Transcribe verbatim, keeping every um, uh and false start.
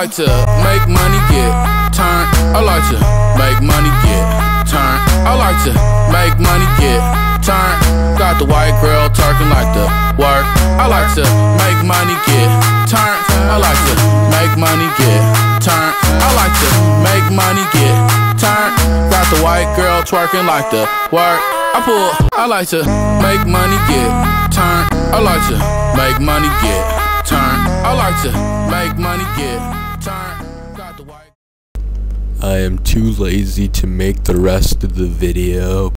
like to make money get turned. I like to make money get turned. I like to make money get turned. Got the white girl talking like the work. I like to make money get turned. I like to make money get turned. I like to make money get turned. Got the white girl twerking like the work. I pull. I like to make money get turned. I like to make money get turned. I like to make money get turned. Got the white. I am too lazy to make the rest of the video.